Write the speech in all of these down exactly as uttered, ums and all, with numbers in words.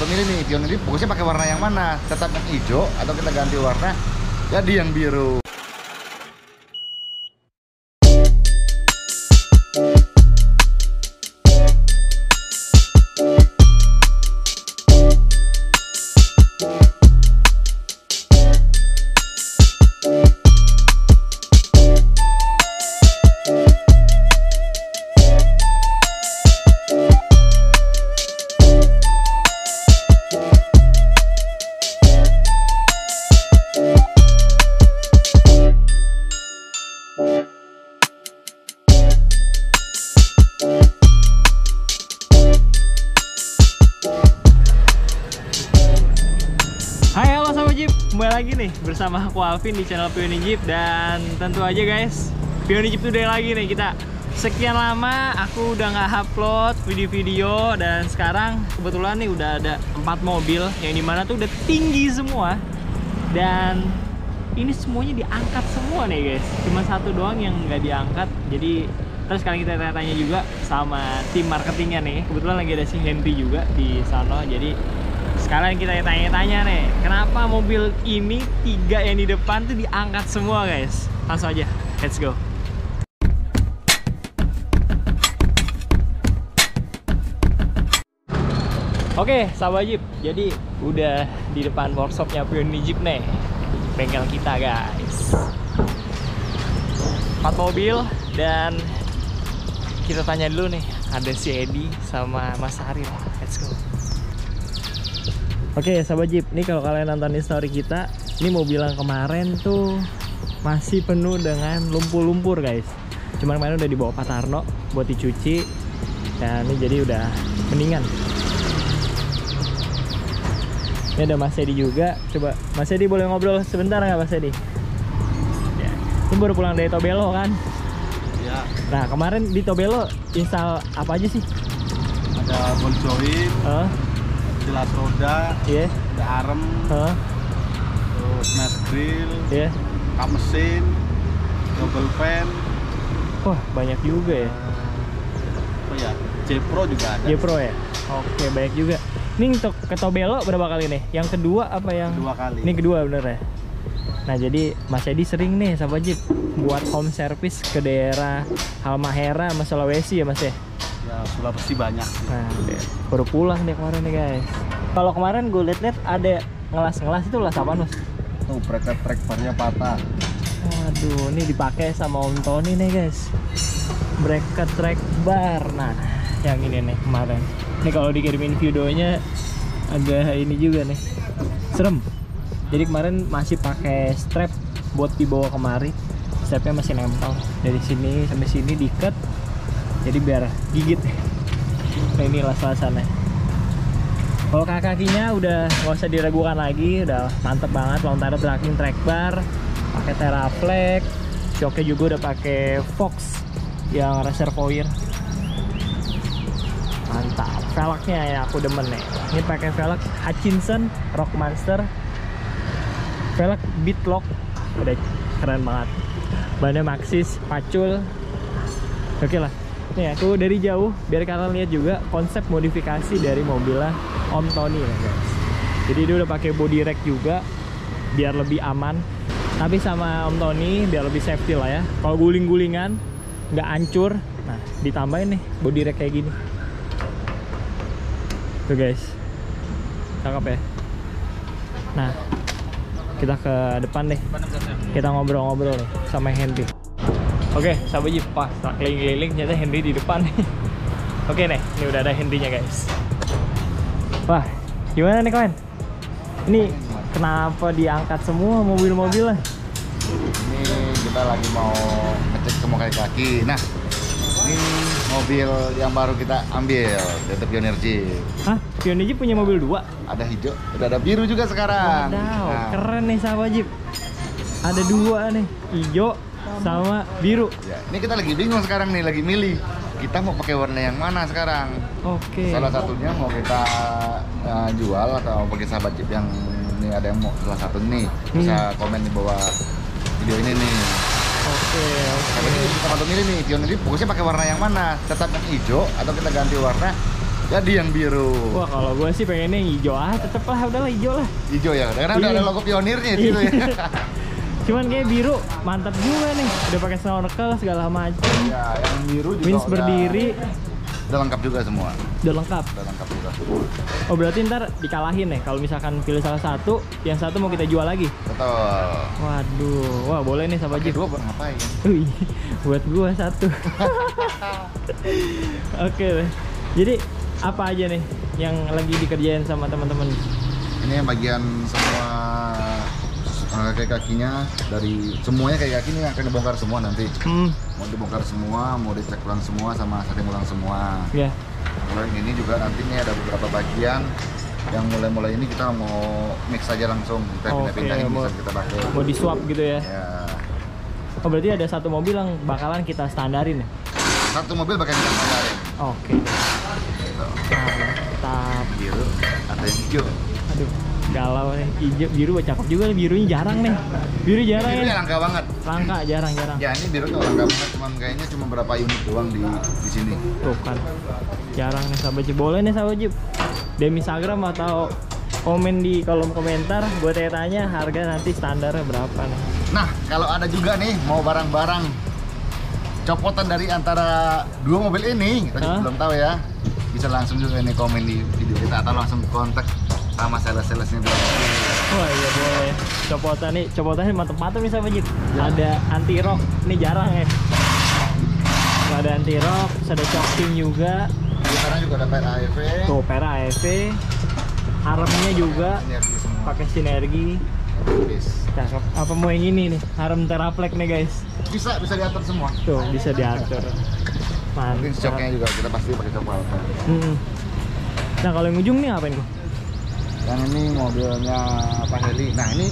sama-sama milih nih, Pioneer ini bagusnya pakai warna yang mana? Tetap yang hijau atau kita ganti warna jadi yang biru? Kembali lagi nih bersama aku Alvin di channel Pioneer Jeep. Dan tentu aja guys, Pioneer Jeep Today lagi nih kita. Sekian lama aku udah nggak upload video-video, dan sekarang kebetulan nih udah ada empat mobil yang dimana tuh udah tinggi semua. Dan ini semuanya diangkat semua nih guys, cuma satu doang yang nggak diangkat. Jadi terus sekarang kita tanya-tanya juga sama tim marketingnya nih. Kebetulan lagi ada si Henry juga di sana. Jadi sekarang kita tanya-tanya nih, kenapa mobil ini tiga yang di depan tuh diangkat semua guys. Langsung aja, let's go. Oke, sahabat Jeep, jadi udah di depan workshopnya Pioneer Jeep nih, bengkel kita guys. Empat mobil, dan kita tanya dulu nih, ada si Edi sama Mas Aril. Let's go. Oke, sahabat Jeep, nih kalau kalian nonton story kita, ini mobil yang kemarin tuh masih penuh dengan lumpur-lumpur guys. Cuman kemarin udah dibawa Pak Tarno buat dicuci, dan ini jadi udah mendingan. Ini ada Mas Edi juga. Coba Mas Edi boleh ngobrol sebentar nggak Mas Edi? Ya. Ini baru pulang dari Tobelo kan? Ya. Nah kemarin di Tobelo install apa aja sih? Ada ball joint, uh. jelas roda, yeah. ada arem, uh. terus smash grill, yeah. kap mesin, double fan. Wah banyak juga ya. Oh ya, J-Pro juga ada. J-Pro ya? Oke, baik juga. Ini untuk ke Tobelo berapa kali nih? Yang kedua apa yang? Kedua kali. Ini kedua bener ya? Nah jadi Mas Edi sering nih sahabat Jeep buat home service ke daerah Halmahera sama Sulawesi ya Mas ya? Ya Sulawesi banyak. Nah baru pulang deh kemarin nih guys. Kalau kemarin gue liat-liat ada ngelas-ngelas, itu las apa Mas? Tuh bracket track barnya patah. Waduh, ini dipakai sama Om Tony nih guys, bracket track bar. Nah yang ini nih kemarin. Ini kalau dikirimin videonya agak ini juga nih, serem. Jadi kemarin masih pakai strap buat dibawa kemari. Strapnya masih nempel dari sini sampai sini diikat. Jadi biar gigit. Nah ini las-lasannya. Kalau kaki-kakinya udah nggak usah diragukan lagi, udah mantep banget. Lontaro tracking track bar, pakai Teraflex, shocknya juga udah pakai Fox yang reservoir. Mantap, velgnya ya aku demen nih. Ini pakai velg Hutchinson Rockmaster, velg Bitlock, udah keren banget. Bannya Maxxis, pacul, oke lah. Nih aku dari jauh biar kalian lihat juga konsep modifikasi dari mobilnya Om Tony ya guys. Jadi dia udah pakai body rack juga biar lebih aman. Tapi sama Om Tony biar lebih safety lah ya. Kalau guling-gulingan nggak hancur. Nah ditambahin nih body rack kayak gini. Tuh guys, cakep ya. Nah kita ke depan deh, kita ngobrol-ngobrol nih sama Henry. Oke sahabat Jeep, wah setelah keliling-keliling ternyata Henry di depan nih. Oke nih, ini udah ada Henry-nya guys. Wah gimana nih kawan? Ini kenapa diangkat semua mobil-mobilnya? Ini kita lagi mau ngecek semua kaki-kaki. Nah ini mobil yang baru kita ambil dari Pioneer Jeep. Hah? Pioneer Jeep punya mobil dua? Ada hijau, udah ada biru juga sekarang. Wadaw, nah. Keren nih sahabat Jeep. Ada dua nih, hijau sama biru. Ya, ini kita lagi bingung sekarang nih, lagi milih. Kita mau pakai warna yang mana sekarang? Oke. Salah satunya mau kita uh, jual atau bagi sahabat Jeep yang ini ada yang mau salah satu nih, bisa hmm. komen di bawah video ini nih. Oke, oke. Tapi ini kita mau milih nih, Pioneer Jeep bagusnya pakai warna yang mana? Tetap yang hijau atau kita ganti warna Jadi yang biru. Wah kalau gue sih pengennya yang hijau ah, tetep lah, udahlah hijau lah. Hijau ya, karena udah Iya. ada logo pionirnya itu ya. Cuman kayak biru mantap juga nih, udah pakai snorkel segala macam. Ya, yang biru juga Wings udah- berdiri, Udah lengkap juga semua. udah lengkap. Udah lengkap juga. Oh berarti ntar dikalahin nih kalau misalkan pilih salah satu, yang satu mau kita jual lagi. Betul. Waduh, wah boleh nih sahabat Pakai Jeep. dua buat ngapain? Wih, buat gua satu. Oke deh. Jadi apa aja nih yang lagi dikerjain sama teman-teman? Ini yang bagian semua uh, kaki kakinya dari semuanya kaki kaki ini akan dibongkar semua nanti. Hmm, Mau dibongkar semua, mau dicek ulang semua sama setting ulang semua. ya. Kalau yang ini juga nantinya ada beberapa bagian yang mulai-mulai ini kita mau mix aja langsung kita Oke, pindah-pindahin mau- bisa kita pakai. Mau di swap gitu ya. Ya. Oh berarti ada satu mobil yang bakalan kita standarin ya? Satu mobil bakal kita standarin. Oke. Gitu. Mantap. Biru, ada yang hijau. Aduh, galau nih. Hijau, biru cakep juga nih, birunya jarang nih. Biru jarang Birunya ya. langka banget. Langka, jarang-jarang. Ya ini biru tuh langka banget, cuman kayaknya cuma berapa unit doang di di sini. Tuh kan. Jarang nih sahabat Jeep. Boleh nih sahabat Jeep. D M Instagram atau komen di kolom komentar buat tanya harga nanti standarnya berapa nih. Nah, kalau ada juga nih mau barang-barang copotan dari antara dua mobil ini, kita juga Hah? belum tahu ya. Bisa langsung juga nih komen di video kita atau langsung kontak sama sales-salesnya di Wah iya boleh. Copotan nih, copotannya mantep-mantep nih sahabat Jeep. Ada anti rock, ini jarang ya. Ada anti rock, terus ada shocking juga. Di sana juga ada P R A E V. Tuh Pera A E V. Haremnya juga Sinergi semua. pakai sinergi. Bis. Cakep. Apa mau yang ini nih? Harem Teraflex nih guys. Bisa bisa diatur semua. Tuh bisa diatur. Mungkin Mantap. stoknya juga kita pasti pakai stok Walker. Hmm. Nah kalau yang ujung nih ngapain kok? Yang ini mobilnya Pak Heli. Nah ini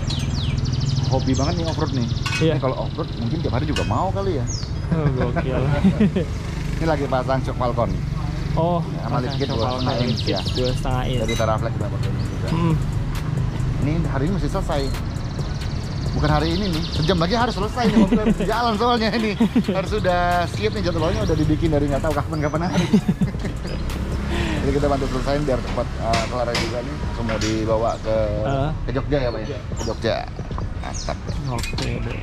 hobi banget nih offroad nih. Iya. Ini kalau offroad mungkin tiap hari juga mau kali ya. Oh, gokil. Ini lagi pasang shock Falcon Oh, sama lift kit pasang dua shock setengah Falcon, inch ya. dua setengah inch. Dari Teraflex kita pakai ini juga. Hmm. Ini hari ini mesti selesai. Bukan hari ini nih, sejam lagi harus selesai nih mobil harus jalan soalnya ini. Harus sudah siap nih jadwalnya udah dibikin dari nggak tahu kapan-kapan hari. Jadi kita bantu selesain biar cepat uh, kelar juga nih. Langsung mau dibawa ke Uh. ke Jogja ya Pak ya? Ke Jogja. Mantap. Oke deh.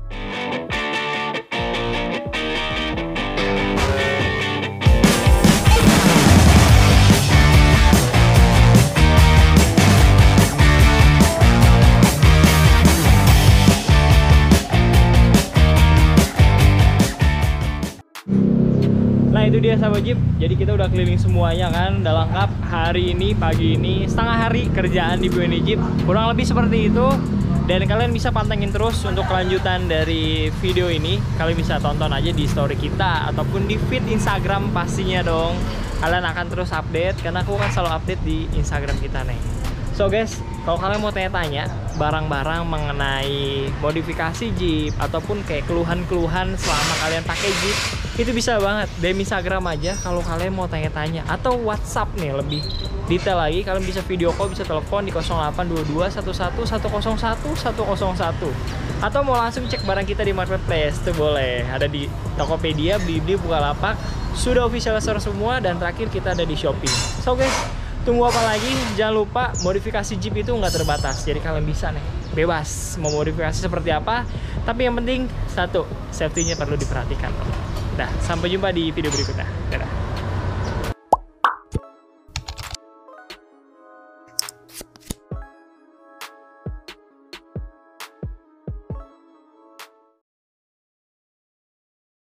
Nah itu dia sahabat Jeep, jadi kita udah keliling semuanya kan, udah lengkap. Hari ini, pagi ini, setengah hari kerjaan di Pionir Jeep, kurang lebih seperti itu. Dan kalian bisa pantengin terus untuk kelanjutan dari video ini. Kalian bisa tonton aja di story kita, ataupun di feed Instagram pastinya dong. Kalian akan terus update, karena aku kan selalu update di Instagram kita nih. So guys, kalau kalian mau tanya-tanya barang-barang mengenai modifikasi Jeep ataupun kayak keluhan-keluhan selama kalian pakai Jeep, itu bisa banget D M Instagram aja kalau kalian mau tanya-tanya, atau WhatsApp nih lebih detail lagi. Kalian bisa video call, bisa telepon di nol delapan dua dua satu satu satu nol satu satu nol satu, atau mau langsung cek barang kita di marketplace tuh boleh. Ada di Tokopedia, Blibli, Bukalapak, sudah official store semua, dan terakhir kita ada di Shopee. So guys, tunggu apa lagi? Jangan lupa modifikasi Jeep itu nggak terbatas. Jadi kalian bisa nih bebas mau modifikasi seperti apa. Tapi yang penting satu, safety-nya perlu diperhatikan. Dah, sampai jumpa di video berikutnya. Dadah.